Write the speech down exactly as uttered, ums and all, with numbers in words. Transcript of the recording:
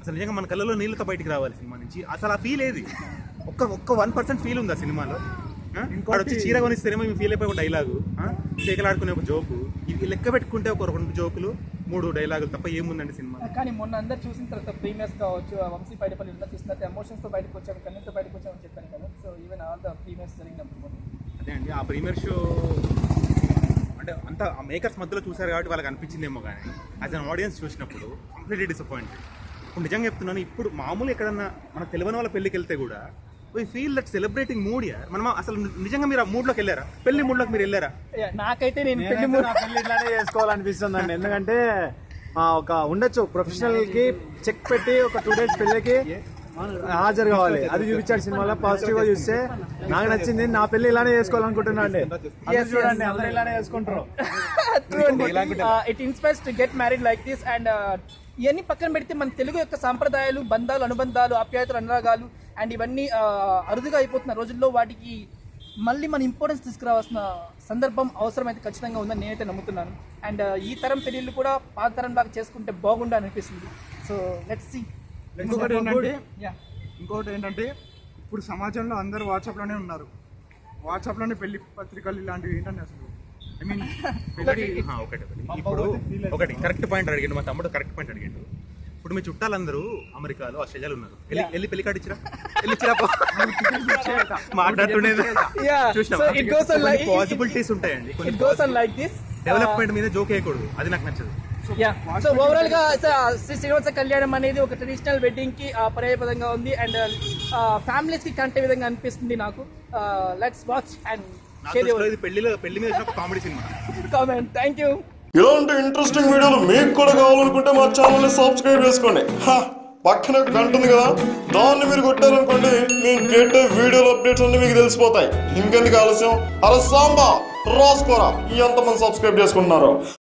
అసలు నిజంగా మన కళ్ళలో నీళ్ళతో బయటికి రావాలి సినిమా నుంచి. అసలు ఆ ఫీల్ ఏది, ఒక్క ఒక్క వన్ పర్సెంట్ ఫీల్ ఉంది ఆ సినిమాలో. ఇంకోటి వచ్చి చీర కొనిస్తేనేమో మేము ఫీల్ అయిపోయి ఒక డైలాగు, చీకలాడుకునే ఒక జోకు, ఇది లెక్క పెట్టుకుంటే ఒక రెండు జోకులు మూడు డైలాగులు తప్ప ఏముందండి సినిమా. కానీ మొన్న అందరు చూసిన తర్వాత ప్రీమియర్స్ కావచ్చు, వంశీ పైడిపల్లి ఇలా చూసిన తర్వాత ఎమోషన్స్తో బయటకు వచ్చాము, కన్నీతో బయటకు వచ్చామని చెప్పాను కదా. So even all the premieres జరిగినప్పుడు అదే అండి ఆ ప్రీమియర్ షో అంటే అంత ఆ మేకర్స్ మధ్యలో చూసారు కాబట్టి వాళ్ళకి అనిపించిందేమో, కానీ యాజ్ అన్ ఆడియన్స్ చూసినప్పుడు కంప్లీట్లీ డిసప్పాయింటెడ్. ఇప్పుడు నిజంగా చెప్తున్నాను, ఇప్పుడు మామూలు ఎక్కడన్నా మన తెలియని వాళ్ళ పెళ్ళికి వెళ్తే కూడా we feel that celebrating mood ya. మనం అసలు నిజంగా మీరు ఆ మూడ్లోకి వెళ్ళారా, పెళ్లి మూడ్లోకి మీరు వెళ్ళారా? నాకైతే నేను పెళ్లి మూడ్ పెళ్లి ఇట్లానే చేసుకోవాలనిపిస్తుంది అండి. ఎందుకంటే ఒక ఉండొచ్చు ప్రొఫెషనల్ కి చెక్ పెట్టి ఒక టూ డేస్ పెళ్లికి హాజరు కావాలి, అది చూపించాడు సినిమాలో. పాజిటివ్ గా చూస్తే నాకు నచ్చింది. నా పెళ్లి ఇలానే చేసుకోవాలనుకుంటున్నా అండి. చూడండి అందరూ ఇలానే చేసుకుంటారు. It inspires to get married like this. And ఇవన్నీ పక్కన పెడితే మన తెలుగు యొక్క సాంప్రదాయాలు, బంధాలు, అనుబంధాలు, ఆప్యాయతలు, అనురాగాలు అండ్ ఇవన్నీ అరుదుగా అయిపోతున్న రోజుల్లో వాటికి మళ్ళీ మన ఇంపార్టెన్స్ తీసుకురావాల్సిన సందర్భం అవసరం అయితే ఖచ్చితంగా ఉందని నేనైతే నమ్ముతున్నాను. అండ్ ఈ తరం పెళ్ళిళ్ళు కూడా పాత తరం లాగా చేసుకుంటే బాగుండా అనిపిస్తుంది. So let's see. ఇంకొకటి ఏంటంటే ఇంకొకటి ఏంటంటే ఇప్పుడు సమాజంలో అందరూ వాట్సాప్లోనే ఉన్నారు. వాట్సాప్లోనే పెళ్లి పత్రికలు ఇలాంటివి ఏంటంటే అసలు ఐ మీన్ ఒకటి ఒకటి ఇప్పుడు ఒకటి కరెక్ట్ పాయింట్ అడిగాడు మా తమ్ముడు, కరెక్ట్ పాయింట్ అడిగాడు. ఇప్పుడు మీ చుట్టాలందరూ అమెరికాలో, ఆస్ట్రేలియాలో ఉన్నారు. వెళ్ళి పెళ్లి కార్డు ఇచ్చిరా, పాసిబిలిటీస్ ఉంటాయండి. డెవలప్మెంట్ మీద జోక్ వేయకూడదు, అది నాకు నచ్చదు. సో ఓవరాల్ గా శ్రీ శ్రీనివాస కళ్యాణం అనేది ఒక ట్రెడిషనల్ వెడ్డింగ్ కి పర్యాయపదంగా ఉంది అండ్ ఫ్యామిలీస్ కి కంటే విధంగా అనిపిస్తుంది నాకు. లెట్స్ వాచ్ అండ్ పెళ్లిలో పెళ్లి మీద comedy cinema. Comment. Thank you. ఇలాంటి ఇంట్రెస్టింగ్ వీడియోలు మీకు కూడా కావాలనుకుంటే మా ఛానల్ని సబ్స్క్రైబ్ చేసుకోండి. పక్కన గంట ఉంది కదా, దాన్ని మీరు కొట్టారనుకోండి, నేను పెట్టే వీడియోల అప్డేట్స్ అన్ని మీకు తెలిసిపోతాయి. ఇంకెందుకు ఆలస్యం, అరే సాంబా రాసుకోరా ఎంతమంది సబ్స్క్రైబ్ చేసుకుంటున్నారు.